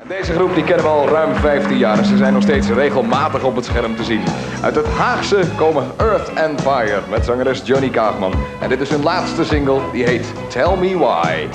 Deze groep die kennen we al ruim 15 jaar en ze zijn nog steeds regelmatig op het scherm te zien. Uit het Haagse komen Earth and Fire met zangeres Johnny Kaagman. En dit is hun laatste single, die heet Tell Me Why.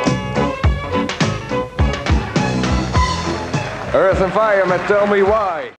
Earth and Fire met Tell Me Why.